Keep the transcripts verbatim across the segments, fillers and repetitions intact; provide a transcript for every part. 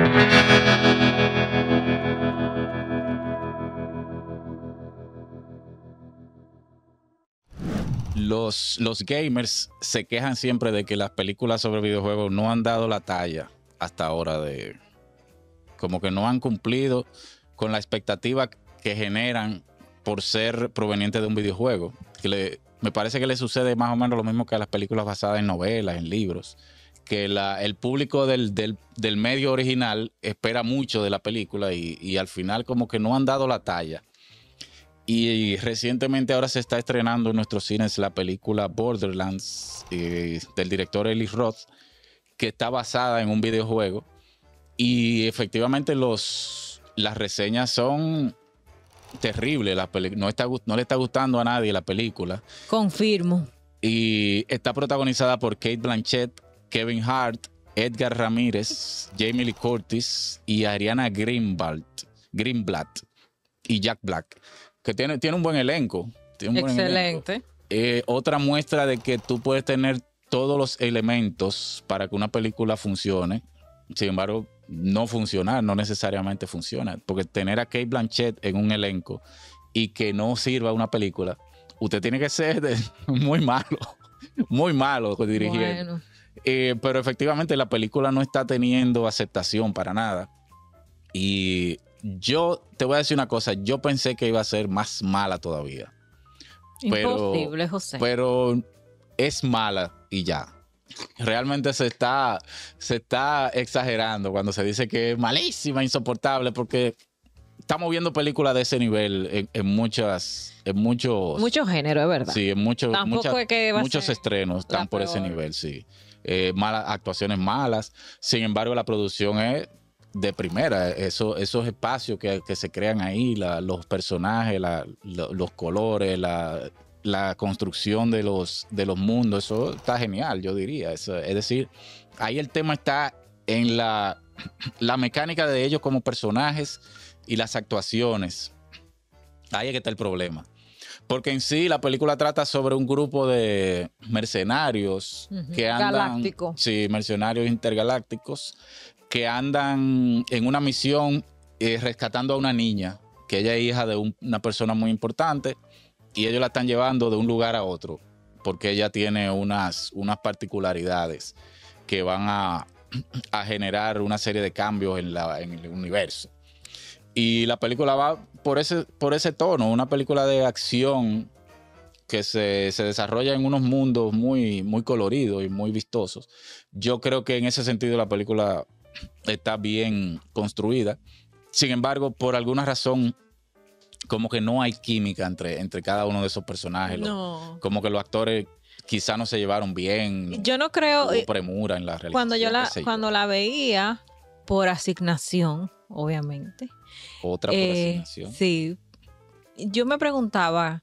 Los, los gamers se quejan siempre de que las películas sobre videojuegos no han dado la talla hasta ahora, de como que no han cumplido con la expectativa que generan por ser provenientes de un videojuego. Que le, me parece que le sucede más o menos lo mismo que a las películas basadas en novelas, en libros, que la, el público del, del, del medio original espera mucho de la película y, y al final como que no han dado la talla. Y recientemente ahora se está estrenando en nuestros cines la película Borderlands eh, del director Eli Roth, que está basada en un videojuego. Y efectivamente los, las reseñas son terribles. La no, está, no le está gustando a nadie la película. Confirmo. Y está protagonizada por Cate Blanchett, Kevin Hart, Edgar Ramírez, Jamie Lee Curtis y Ariana Greenblatt, Greenblatt y Jack Black. Que tiene, tiene un buen elenco. Tiene un buen Excelente. Elenco. Eh, otra muestra de que tú puedes tener todos los elementos para que una película funcione. Sin embargo, no funcionar, no necesariamente funciona. Porque tener a Cate Blanchett en un elenco y que no sirva una película, usted tiene que ser de, muy malo. Muy malo dirigiendo. Bueno. Eh, pero efectivamente la película no está teniendo aceptación para nada. Y yo te voy a decir una cosa, yo pensé que iba a ser más mala todavía. Imposible, pero, José. Pero es mala y ya. Realmente se está, se está exagerando cuando se dice que es malísima, insoportable, porque estamos viendo películas de ese nivel en, en muchas, en muchos... Mucho género, es verdad. Sí, en muchos, muchas, es que muchos estrenos están por ese nivel, sí. Eh, malas, actuaciones malas. Sin embargo, la producción es de primera. Eso, esos espacios que, que se crean ahí, la, los personajes, la, lo, los colores, la, la construcción de los, de los mundos, eso está genial, yo diría. Eso, es decir, ahí el tema está en la, la mecánica de ellos como personajes y las actuaciones. Ahí es que está el problema. Porque en sí la película trata sobre un grupo de mercenarios uh-huh. que andan... Galáctico. Sí, mercenarios intergalácticos que andan en una misión eh, rescatando a una niña, que ella es hija de un, una persona muy importante, y ellos la están llevando de un lugar a otro, porque ella tiene unas, unas particularidades que van a, a generar una serie de cambios en, la, en el universo. Y la película va por ese, por ese tono, una película de acción que se, se desarrolla en unos mundos muy, muy coloridos y muy vistosos. Yo creo que en ese sentido la película está bien construida. Sin embargo, por alguna razón, como que no hay química entre, entre cada uno de esos personajes. No. Como que los actores quizás no se llevaron bien. Yo no creo... Hubo premura en la realización. Cuando yo la, cuando la veía por asignación, obviamente. Otra por eh, asignación. Sí. Yo me preguntaba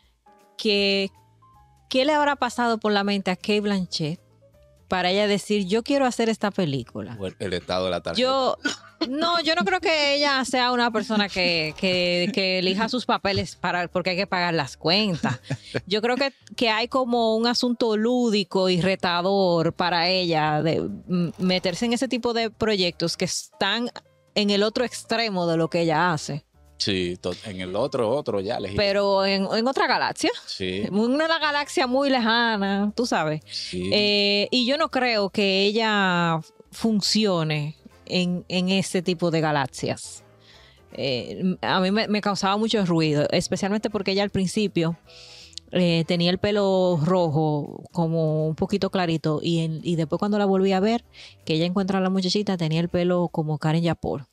que qué le habrá pasado por la mente a Cate Blanchett para ella decir, yo quiero hacer esta película. El, el estado de la tarjeta. Yo, no, yo no creo que ella sea una persona que, que, que elija sus papeles para, porque hay que pagar las cuentas. Yo creo que, que hay como un asunto lúdico y retador para ella de meterse en ese tipo de proyectos que están en el otro extremo de lo que ella hace. Sí, en el otro, otro ya. Legítimo. Pero en, en otra galaxia. Sí. En una galaxia muy lejana, tú sabes. Sí. Eh, y yo no creo que ella funcione en, en ese tipo de galaxias. Eh, a mí me, me causaba mucho ruido, especialmente porque ella al principio eh, tenía el pelo rojo, como un poquito clarito, y, en, y después cuando la volví a ver, que ella encuentra a la muchachita, tenía el pelo como Karen Yapor.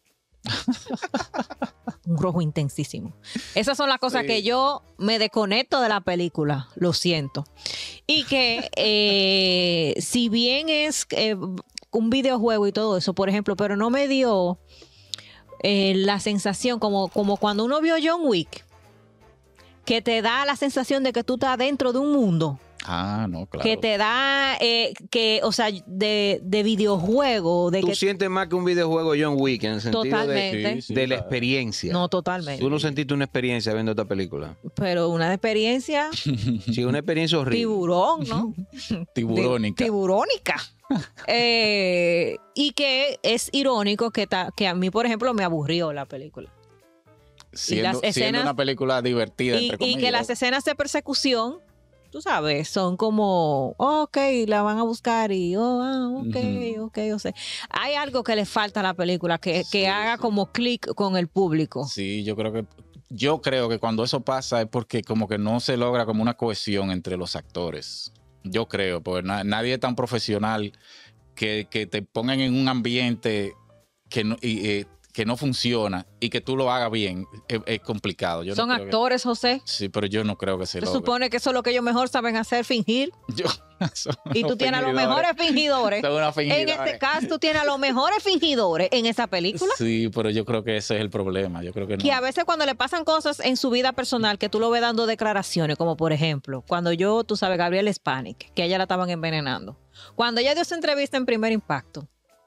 Un rojo intensísimo. Esas son las cosas sí. que yo me desconecto de la película, lo siento. Y que eh, si bien es eh, un videojuego y todo eso, por ejemplo, pero no me dio eh, la sensación como, como cuando uno vio John Wick, que te da la sensación de que tú estás dentro de un mundo. Ah, no, claro. Que te da, eh, que, o sea, de, de videojuego. De Tú que sientes más que un videojuego John Wick en el sentido totalmente. de, Sí, sí, de la claro. experiencia. No, totalmente. Tú no sentiste una experiencia viendo esta película. Pero una experiencia. Sí, una experiencia horrible. Tiburón, ¿no? Tiburónica. Tiburónica. Eh, y que es irónico que, ta- que a mí, por ejemplo, me aburrió la película. Siendo, las escenas- siendo una película divertida, Y, entre y comillas. que las escenas de persecución, tú sabes, son como, ok, la van a buscar y, oh, ah, ok, Ujú. ok, o sea, hay algo que le falta a la película que, Sí, que haga sí. como clic con el público. Sí, yo creo que yo creo que cuando eso pasa es porque como que no se logra como una cohesión entre los actores. Yo creo, porque na- nadie es tan profesional que, que te pongan en un ambiente que no, y, eh, que no funciona y que tú lo hagas bien. Es, es complicado. Yo no Son creo que- actores, José. sí, pero yo no creo que se Se logre. supone que eso es lo que ellos mejor saben hacer, fingir. Yo- son Y tú unos tienes a los fingidores. mejores fingidores. Son unos En fingidores. este caso, tú tienes a los mejores fingidores en esa película. Sí, pero yo creo que ese es el problema. Yo creo que no. Que a veces cuando le pasan cosas en su vida personal, que tú lo ves dando declaraciones, como por ejemplo, cuando yo, tú sabes, Gabriel Spanik, que a ella la estaban envenenando. Cuando ella dio esa entrevista en Primer Impacto,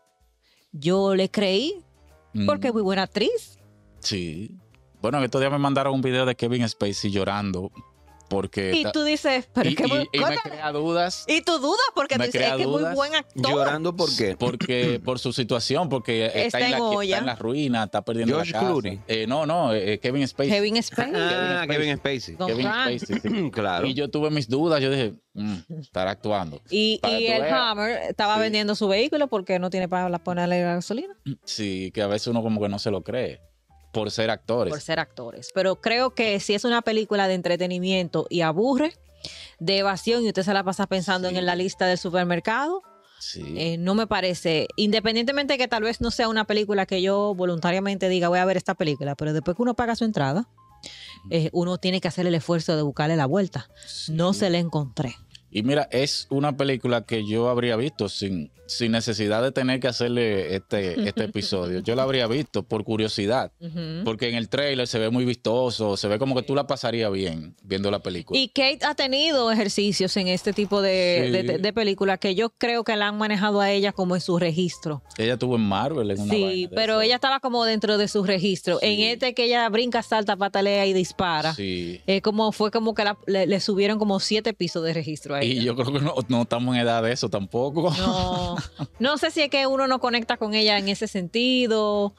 yo le creí, Mm, porque es muy buena actriz. sí. Bueno, en estos días me mandaron un video de Kevin Spacey llorando porque... Y está- tú dices, pero y, es que muy- y- y me cosa- crea dudas y tú dudas porque me tú dices, crea es que es muy dudas. buen actor. Llorando por qué. porque por su situación, porque está, Está en en la, olla. está en la ruina, está perdiendo Josh la casa. Clooney. Eh, no, no, eh, Kevin Spacey. Kevin Spacey. Ah, Kevin Kevin Spacey. Con Kevin Frank. Spacey, sí. Claro. Y yo tuve mis dudas, yo dije, mm, estará actuando. Y, Para y que tú el veas. Hammer estaba Sí. vendiendo su vehículo porque no tiene para ponerle la gasolina. Sí, que a veces uno como que no se lo cree por ser actores. Por ser actores. Pero creo que si es una película de entretenimiento y aburre, de evasión, y usted se la pasa pensando Sí. en la lista del supermercado, Sí. eh, no me parece, independientemente de que tal vez no sea una película que yo voluntariamente diga voy a ver esta película, pero después que uno paga su entrada, eh, uno tiene que hacer el esfuerzo de buscarle la vuelta. Sí. No se la encontré. Y mira, es una película que yo habría visto sin, sin necesidad de tener que hacerle este, este episodio. Yo la habría visto por curiosidad, Ujú. porque en el trailer se ve muy vistoso, se ve como que tú la pasarías bien viendo la película. Y Kate ha tenido ejercicios en este tipo de, Sí. de, de películas que yo creo que la han manejado a ella como en su registro. Ella estuvo en Marvel en una Sí, vaina de pero eso. ella estaba como dentro de su registro. Sí. En este que ella brinca, salta, patalea y dispara. Sí. Eh, como fue como que la- le, le subieron como siete pisos de registro a ella. Y yo creo que no, no estamos en edad de eso tampoco. No, no sé si es que uno no conecta con ella en ese sentido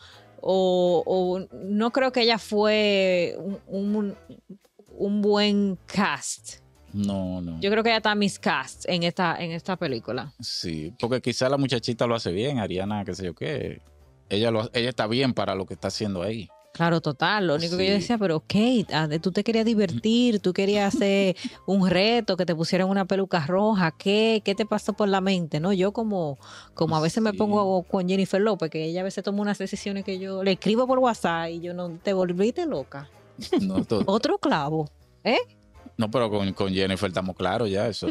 o, o no creo que ella fue un, un- un buen cast. No, no. Yo creo que ella está miscast en esta, en esta película. Sí, porque quizá la muchachita lo hace bien, Ariana, qué sé yo qué. Ella, lo, ella está bien para lo que está haciendo ahí. Claro, total. Lo único que yo Sí. decía, pero Kate, ah, tú te querías divertir, tú querías hacer un reto, que te pusieran una peluca roja. ¿Qué, qué te pasó por la mente? ¿No? Yo como, como a veces me Sí. pongo con Jennifer López, que ella a veces toma unas decisiones que yo le escribo por WhatsApp y yo no te volviste loca. No, to- Otro clavo. no, pero con, con Jennifer estamos claros ya eso.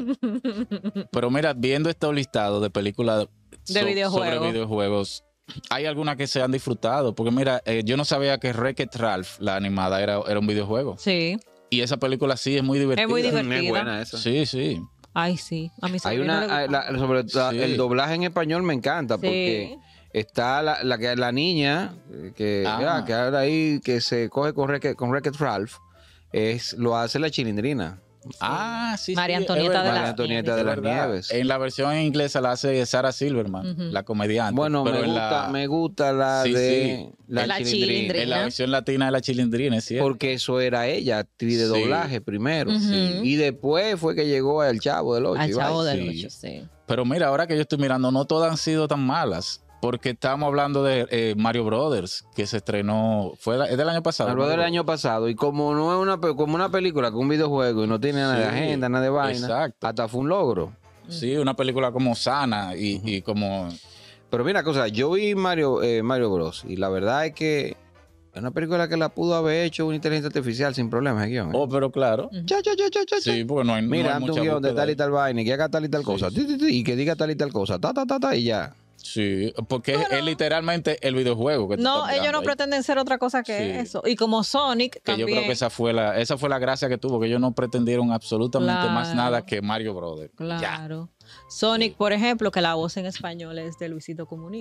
Pero mira, viendo estos listados de películas De so- videojuegos. sobre videojuegos, hay algunas que se han disfrutado. Porque mira, eh, yo no sabía que Wreck-It Ralph, la animada, era, era un videojuego. Sí. Y esa película sí es muy divertida. Es muy divertida. Es buena esa. Sí, sí. Ay, sí. A mi Hay sobrino una, le hay- gusta. la- sobre todo Sí. el doblaje en español me encanta porque Sí. está la, la, que- la niña eh, que, Ah. mira, que ahora ahí que se coge con Wreck-It con Wreck-It Ralph, es, lo hace la Chilindrina. Ah, sí, María sí, Antonieta es de verdad. las María Antonieta Nieves. de Es las verdad. Nieves. En la versión inglesa la hace Sarah Silverman, Ujú. la comediante. Bueno, me pero en gusta, la, me gusta la Sí, de sí. la, De la Chilindrina. Chilindrina. en la versión latina de la Chilindrina, es cierto. Porque eso era ella, actriz de Sí. doblaje primero. Ujú. Sí. Y después fue que llegó al Chavo del Ocho. Al y chavo vaina. del sí. ocho, sí. Pero mira, ahora que yo estoy mirando, no todas han sido tan malas. Porque estamos hablando de eh, Mario Brothers, que se estrenó, fue la- es del año pasado. Algo del Mario año pasado. Y como no es una, pe- como una película con un videojuego y no tiene nada de Sí, agenda, nada de vaina, exacto. hasta fue un logro. Brothers. Sí, una película como sana y, y como... Pero mira, cosa, yo vi Mario, eh, Mario Bros. Y la verdad es que es una película que la pudo haber hecho una inteligencia artificial sin problemas, el guión. ¿eh? Oh, pero claro. Cha, cha, cha, cha, cha, cha. Sí, porque no hay, no Mira, hay ante mucha un guión de búsqueda tal y ahí. tal vaina y que haga tal y tal Sí, cosa. sí. ti, ti, ti, y que diga tal y tal cosa. Ta, ta, ta, ta, y ya. Sí, porque es- es literalmente el videojuego que tú No, estás ellos mirando no ahí. pretenden ser otra cosa que Sí. eso. Y como Sonic Que también. yo creo que esa fue la esa fue la gracia que tuvo, que ellos no pretendieron absolutamente más Claro. nada que Mario Brothers. Ya. Claro. Sonic, por ejemplo, que la voz en español es de Luisito Comunica.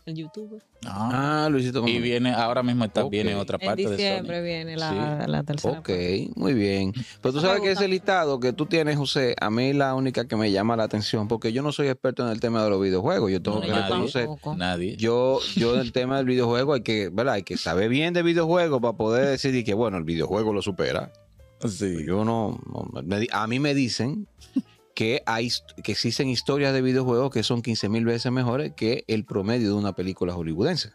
el youtuber. Ah, Ah, Luisito y Comunica. viene, ahora mismo está, Ok. viene otra En parte de diciembre Sony. viene la, la tercera Ok, parte. muy bien. Pero tú Eso me sabes que gusta ese mucho. listado que tú tienes, José, a mí la única que me llama la atención, porque yo no soy experto en el tema de los videojuegos, yo tengo No, que yo nadie, reconocer. tampoco. nadie. Yo, yo en el tema del videojuego hay que, ¿verdad? Hay que saber bien de videojuegos para poder decidir que, bueno, el videojuego lo supera. Sí. Yo no, no- me di- a mí me dicen que hay que existen historias de videojuegos que son quince mil veces mejores que el promedio de una película hollywoodense.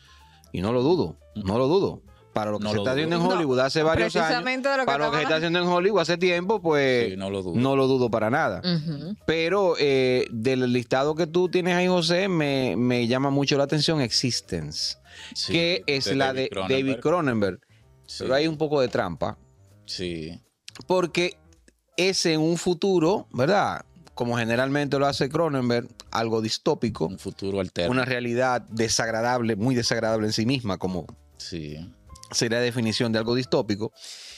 Y no lo dudo, no lo dudo. Para lo que No se lo está dudo. haciendo en Hollywood hace varios años, Precisamente de lo que para lo que se está estaba- haciendo en Hollywood hace tiempo, pues Sí, no lo dudo. no lo dudo para nada. Ujú. Pero eh, del listado que tú tienes ahí, José, me, me llama mucho la atención Existence, Sí, que es de la David de Cronenberg. David Cronenberg. Sí, Pero hay un poco de trampa, sí, porque es en un futuro, ¿verdad? Como generalmente lo hace Cronenberg, algo distópico, un futuro alterno. una realidad desagradable, muy desagradable en sí misma, como Sí, sería la definición de algo distópico.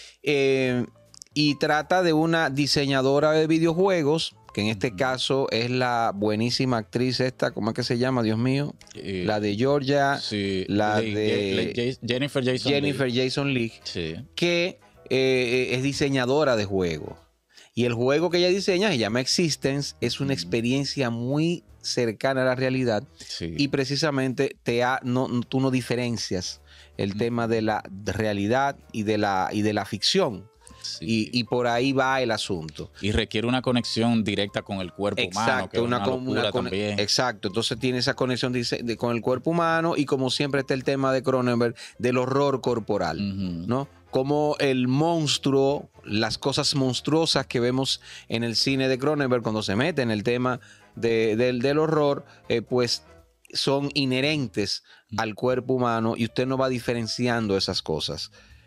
Eh, y trata de una diseñadora de videojuegos, que en este Ujú. caso es la buenísima actriz esta, ¿cómo es que se llama? Dios mío. eh, La de Georgia, sí, la de- de Je- Jennifer Jason Jennifer Leigh. Jason Leigh, Sí, que eh, es diseñadora de juegos. Y el juego que ella diseña se llama Existence, es una Ujú. experiencia muy cercana a la realidad sí. y precisamente te ha, no, no- tú no diferencias el Ujú. tema de la realidad y de la, y de la ficción. sí. Y, y por ahí va el asunto. Y requiere una conexión directa con el cuerpo humano, que es una, con- locura con- también. exacto. Entonces tiene esa conexión dice, de- con el cuerpo humano y como siempre está el tema de Cronenberg del horror corporal, Ujú. ¿no? Como el monstruo, las cosas monstruosas que vemos en el cine de Cronenberg cuando se mete en el tema de- del, del horror, eh, pues son inherentes al cuerpo humano y usted no va diferenciando esas cosas.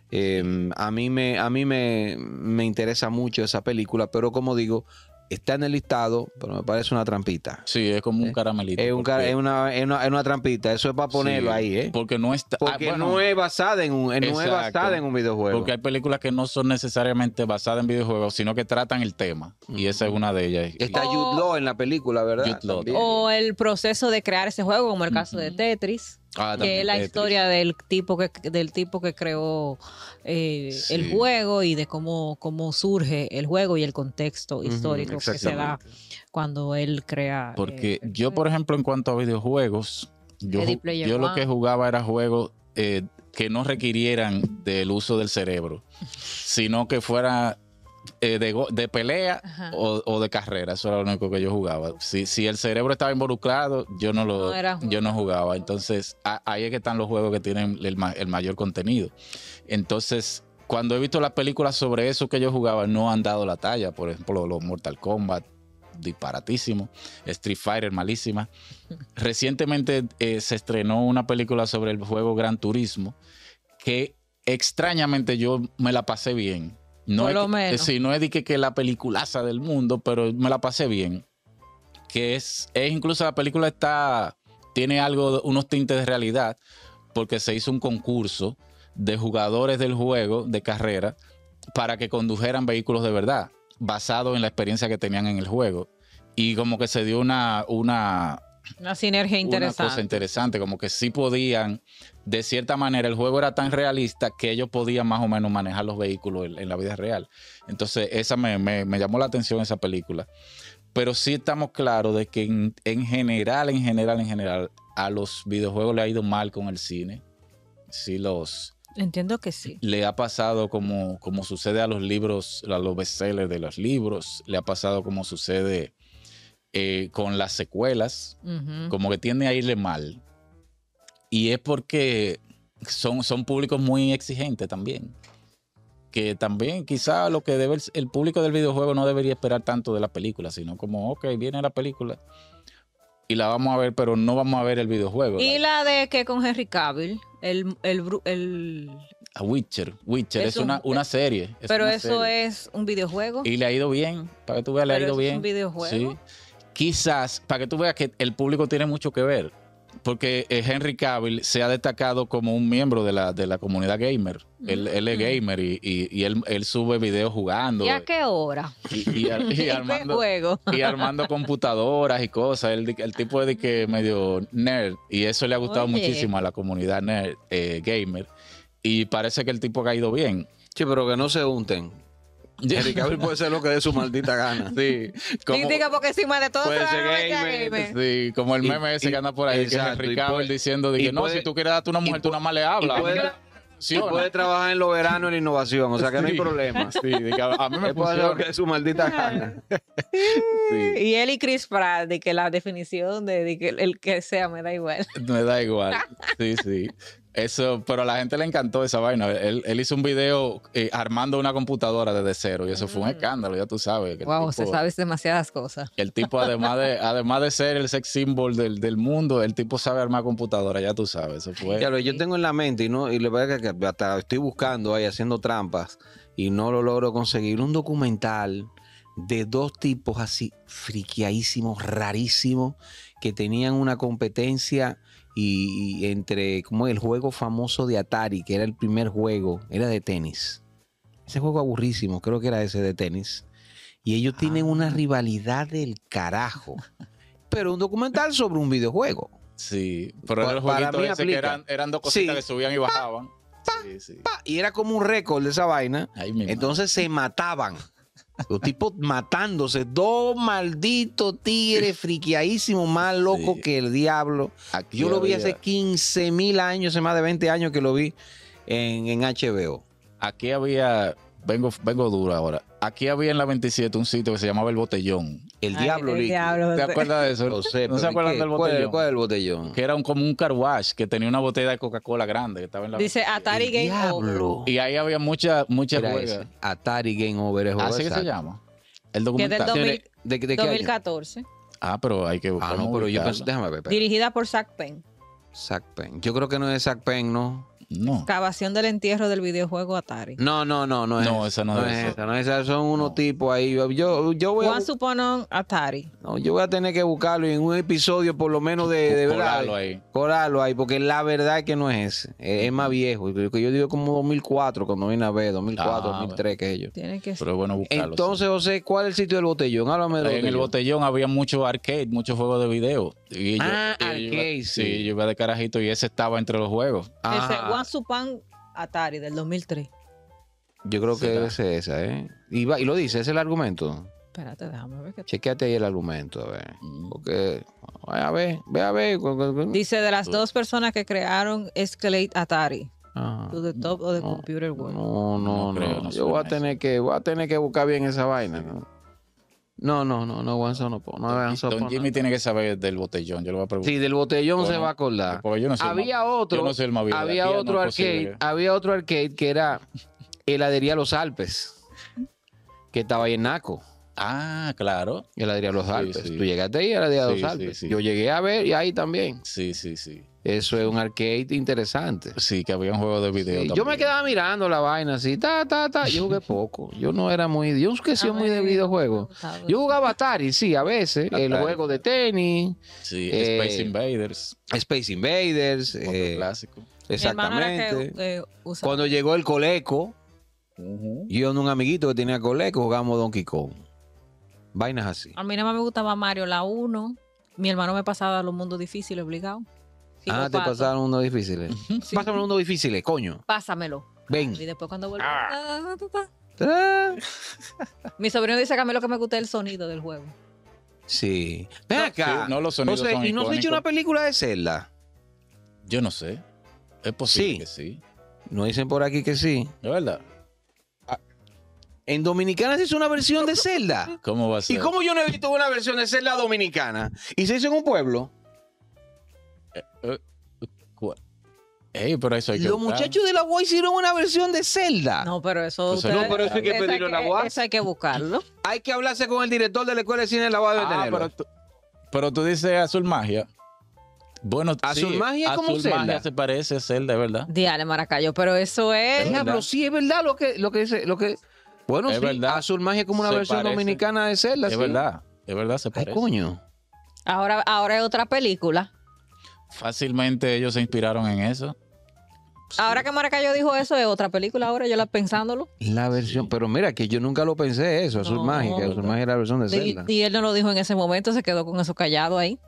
Eh, a mí, me, a mí me, me interesa mucho esa película, pero como digo, está en el listado, pero me parece una trampita. Sí, es como un Eh, caramelito. Es, un cara- porque- es una, es, una, es una trampita, eso es para ponerlo sí, ahí, ¿eh? Porque no está. ah, Porque bueno, no es basada en un, no es exacto. basada en un videojuego. Porque hay películas que no son necesariamente basadas en videojuegos, sino que tratan el tema. Y esa es una de ellas. Y- Está O- Jude Law en la película, ¿verdad? Jude Law También. O el proceso de crear ese juego, como el caso de Ujú. Tetris, Ah, que también es la Tetris. historia del tipo que del tipo que creó eh, Sí. el juego y de cómo, cómo surge el juego y el contexto Ujú, histórico que se da exactamente. cuando él crea. Porque eh, el yo, juego. por ejemplo, en cuanto a videojuegos, yo, Ready ju- Player yo lo One. que jugaba era juegos eh, que no requirieran del uso del cerebro, sino que fuera eh, de, go- de pelea Ajá. o, o de carrera. Eso era lo único que yo jugaba. Si, si el cerebro estaba involucrado, yo no lo No era yo no jugaba. Entonces, a- ahí es que están los juegos que tienen el, ma- el mayor contenido. Entonces, cuando he visto las películas sobre eso que yo jugaba, no han dado la talla. Por ejemplo, los Mortal Kombat, disparatísimo. Street Fighter, malísima. Recientemente eh, se estrenó una película sobre el juego Gran Turismo que extrañamente yo me la pasé bien. No Por es lo que- menos. Sí, no es de que, que la peliculaza del mundo, pero me la pasé bien. Que es, es incluso la película está, tiene algo, unos tintes de realidad, porque se hizo un concurso de jugadores del juego de carrera para que condujeran vehículos de verdad, basado en la experiencia que tenían en el juego. Y como que se dio una, una, Una sinergia una interesante. cosa interesante, como que sí podían, de cierta manera, el juego era tan realista que ellos podían más o menos manejar los vehículos en, en la vida real. Entonces, esa me, me- me llamó la atención, esa película. Pero sí estamos claros de que en, en general, en general, en general, a los videojuegos le ha ido mal con el cine. Sí, los Entiendo que sí. le ha pasado como, como sucede a los libros, a los bestsellers de los libros, le ha pasado como sucede eh, con las secuelas, Ujú. como que tiende a irle mal. Y es porque son, son públicos muy exigentes también. Que también quizá lo que debe el, el público del videojuego no debería esperar tanto de la película, sino como, ok, viene la película y la vamos a ver, pero no vamos a ver el videojuego. Y la, la de que con Henry Cavill, el, el, bru- el- a Witcher. Witcher Es es, un- una, una serie. es pero una eso serie. es un videojuego. Y le ha ido bien, para que tú veas, le ha Pero ido eso es bien. un videojuego. Sí. Quizás, para que tú veas que el público tiene mucho que ver. porque eh, Henry Cavill se ha destacado como un miembro de la, de la comunidad gamer. Mm. Él, él es gamer y, y, y él, él sube videos jugando. ¿Y a qué hora? Y, y, ar- y ¿Y qué armando, juego? y armando computadoras y cosas. El, el tipo es de que medio nerd. Y eso le ha gustado Oye. muchísimo a la comunidad nerd, eh, gamer. Y parece que el tipo ha caído bien. Sí, pero que no se unten. Henry Cavill puede ser lo que dé su maldita gana. Sí, como, Diga porque encima de todo puede se ser va a meter gamer, gamer. sí, como el Y- meme ese y- que anda por ahí, exacto, que es Henry y Cavill puede- diciendo de y que no, puede- si tú quieres darte una mujer, y tú pu- nada más le Y hablas. puede, A mí me y funciona. puede trabajar en los veranos en innovación, o sea que no hay Sí. problema. Sí, de que a, a mí me Él puede hacer lo funciona. que dé su maldita gana. Sí, Y él y Chris Pratt, de que la definición de, de que el que sea me da igual. me da igual. Sí, sí. Eso, pero a la gente le encantó esa vaina. Él, él hizo un video eh, armando una computadora desde cero y eso fue un escándalo, ya tú sabes. Que el Wow, tipo- se sabe demasiadas cosas. El tipo, además de, además de ser el sex symbol del, del mundo, el tipo sabe armar computadora, ya tú sabes. Eso fue. Claro, yo tengo en la mente y no y le verdad que que hasta estoy buscando ahí haciendo trampas y no lo logro conseguir un documental de dos tipos así friquiadísimos, rarísimos, que tenían una competencia y, y entre como el juego famoso de Atari, que era el primer juego, era de tenis. Ese juego aburrísimo, creo que era ese de tenis. Y ellos tienen una rivalidad del carajo. Pero un documental sobre un videojuego. Sí, pero Pa- era el para jueguito mí ese que aplica. eran, eran dos cositas Sí. que subían y bajaban. Sí, sí. Pa, y era como un récord de esa vaina. Ahí mismo. Entonces se mataban. Los tipos matándose. Dos malditos tigres friquiadísimos, más locos Sí. que el diablo. Aquí Yo lo vi había- hace quince mil años, hace más de veinte años que lo vi en, en H B O. Aquí había, vengo, vengo duro ahora. Aquí había en la veintisiete un sitio que se llamaba El Botellón. El Ay, diablo el líquido. diablo. ¿Te acuerdas de eso? Lo sé, ¿No pero se ¿y acuerdan qué? del ¿Cuál es- botellón? ¿Cuál es el botellón? Que era un, como un car wash que tenía una botella de Coca-Cola grande que estaba en la Dice veintisiete. Atari El Game Over. diablo. Y ahí había muchas muchas Era juegas. ese. Atari Game Over. es juego Así que se exacto. llama. El Que es del documental. dos mil ¿De, de, de qué año? dos mil catorce. Ah, pero hay que Ah, buscarlo. no, pero yo pensé, déjame ver. espera. Dirigida por Zack Penn. Zack Penn. Yo creo que no es Zack Penn, ¿no? No. Excavación del entierro del videojuego Atari. No, no, no, no es No, esa no es es esa. esa. No es esa, son unos No. tipos ahí. Yo, yo, yo voy a, Once Upon a Atari. no, yo voy a tener que buscarlo en un episodio por lo menos de, de verdad. Colarlo ahí. Colarlo ahí, porque la verdad es que no es ese. Es, es más viejo. Yo yo digo como dos mil cuatro cuando vine a ver, dos mil cuatro, Ah, dos mil tres que ellos. Tiene que ser. Pero es bueno buscarlo. Entonces, José, ¿cuál es el sitio del botellón? Háblame del sí. En el botellón. botellón había mucho arcade, muchos juegos de video. Y yo- Ah, y yo arcade, iba- sí. Sí, yo iba de carajito y ese estaba entre los juegos. Ese Ah, Once Upon Atari del dos mil tres. yo creo que será. debe ser esa, ¿eh? Y, va- y lo dice, ese es el argumento. Espérate, déjame ver qué. Chequéate ahí el argumento, a ver. Mm. Porque, vaya a ver, ve a ver. cu- cu- cu- Dice de las dos personas que crearon Escalate Atari. Ah, To the top of the no, computer world. No, no, No no. creo, no Yo voy a suena tener que, voy a tener que buscar bien esa vaina. ¿no? No, no, no, no, One Son Upon- no, One Son Don Upon- Jimmy tiene que saber del botellón. Yo le voy a preguntar. Sí, del botellón ¿O se no? va a acordar. Porque yo no soy el Había más- otro, yo no soy el más viejo de había aquí, no otro es arcade, posible. había otro arcade que era heladería Los Alpes, que estaba ahí en Naco. Ah, claro. Heladería Los Sí, Alpes. sí. Tú llegaste ahí, heladería Sí, Los sí, Alpes. sí. Yo llegué a ver y ahí también. Sí, sí, sí. Eso es un arcade interesante. Sí, que había un juego de video Sí, también. yo me quedaba mirando la vaina así, ta, ta, ta. Yo jugué poco. Yo no era muy. Yo que soy A muy de mí videojuegos. me gustaba. Yo jugaba Atari, sí, a veces. El Atari. juego de tenis, Sí, eh, Space Invaders. Space Invaders. Otro eh, clásico. Mi hermano era exactamente. que, eh, usaba- Cuando llegó el Coleco, Ujú. yo y un amiguito que tenía Coleco jugamos Donkey Kong. Vainas así. A mí nada más me gustaba Mario, la uno. Mi hermano me pasaba los mundos difíciles, obligado. Giro Ah, te pato. pasaron unos difíciles. Sí. Pásame unos difíciles, coño. Pásamelo. Ven. Y después cuando vuelvo. Ah. ta, ta, ta. Ah, Mi sobrino dice que a mí lo que me gusta es el sonido del juego. sí. Ven acá. Sí, no, los sonidos José, son ¿y no se ha hecho icónicos. una película de Zelda? Yo no sé. Es posible Sí. que sí. No dicen por aquí que sí. ¿De verdad? En Dominicana se hizo una versión de Zelda. ¿Cómo va a ser? ¿Y cómo yo no he visto una versión de Zelda dominicana? ¿Y se hizo en un pueblo? Eh, cu- Ey, pero eso hay que Los buscar. muchachos de la U A hicieron una versión de Zelda. No, pero eso. Pues ustedes- no, pero eso hay que eso pedirlo a la U A S. Eso hay que buscarlo. Hay que hablarse con el director de la Escuela de Cine de la U A S de Ah, tenerlo. pero tú, pero tú dices Azul Magia. Bueno, Azul sí, Magia es como Azul Zelda. Magia se parece a Zelda, ¿de verdad? Diale, Maracayo, pero eso es. Es Diablo, verdad. sí, es verdad lo que, lo que dice. Lo que... Bueno, Es sí, verdad. Azul Magia es como una Se versión parece. dominicana de Zelda. Es sí. verdad. Es verdad, se Ay, parece. coño. Ahora, ahora es otra película. Fácilmente ellos se inspiraron en eso. Ahora que Maracayo dijo eso, es otra película ahora, yo la pensándolo. La versión, pero mira que yo nunca lo pensé eso, Azul No, Mágica, Azul Mágica es la versión de Y, Zelda. y él no lo dijo en ese momento, se quedó con eso callado ahí.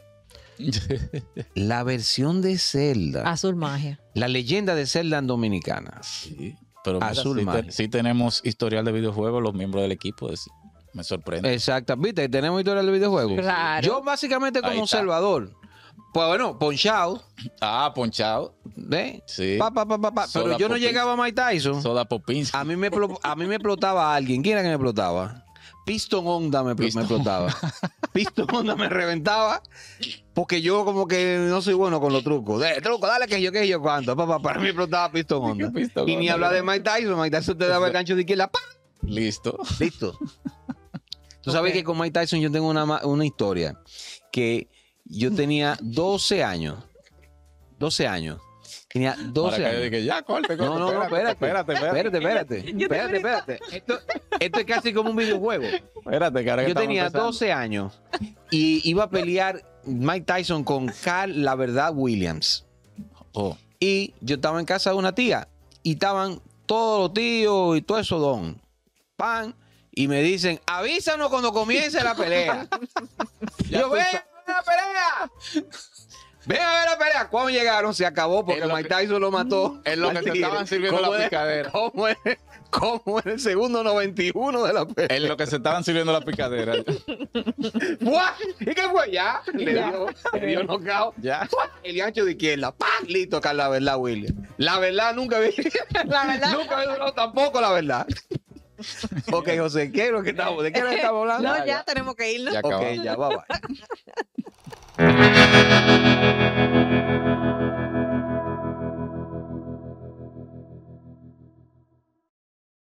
La versión de Zelda, Azul Magia. la leyenda de Zelda en Dominicana. Sí, pero mira, Azul sí, Magia. te- sí tenemos historial de videojuegos, los miembros del equipo. es- me sorprende. Exacto, viste, tenemos historia del videojuego. Claro. Yo básicamente Ahí como está. Salvador, pues bueno, ponchado, Ah, ponchado. ¿ves? Sí. Pa, pa, pa, pa, pa. Pero Soda yo no Popins. llegaba a Mike Tyson. Soda Popinski. A mí me, plo- a mí me explotaba alguien. ¿Quién era que me explotaba? Piston Honda me, pl- Piston. me explotaba. Piston Honda me reventaba porque yo como que no soy bueno con los trucos. De, truco, dale que yo, que yo, cuánto. Pa, pa, para mí explotaba Piston Honda. Piston Y ni Honda, hablar de ¿verdad? Mike Tyson. Mike Tyson te daba el gancho de izquierda. ¡Pam! Listo. Listo. Tú sabes Ok. que con Mike Tyson yo tengo una, ma- una historia que yo tenía doce años. doce años. Tenía doce Para que yo años. diga, ya, corte, corte. No, no, no, espérate. Espérate, espérate. Espérate, espérate. Espérate, espérate. Esto, esto es casi como un videojuego. Espérate, que ahora que Yo estamos tenía empezando. doce años y iba a pelear Mike Tyson con Carl La Verdad Williams. Oh, Y yo estaba en casa de una tía y estaban todos los tíos y todo eso don. Pan. Y me dicen, avísanos cuando comience la pelea. Ya yo, tú ven, sabes. ven a la pelea. Ven a ver la pelea. Cuando llegaron se acabó porque En lo Mike que- Tyson lo mató. en lo al que te tigre. estaban sirviendo ¿Cómo la es? picadera. ¿Cómo es? ¿Cómo en el segundo noventa y uno de la pelea? en lo que se estaban sirviendo la picadera. ¡Buah! ¿Y qué fue? Ya. Le dio, le dio knockout. Ya. El gancho de izquierda. ¡Pam! Listo, acá la verdad, William. La verdad nunca vi. La verdad. Nunca vi durado tampoco la verdad. Ok, José, ¿qué es lo que estamos? ¿De qué nos estamos hablando? No, Ya, ya, ya. tenemos que irnos. Ya Ok, acabamos. ya, bye bye.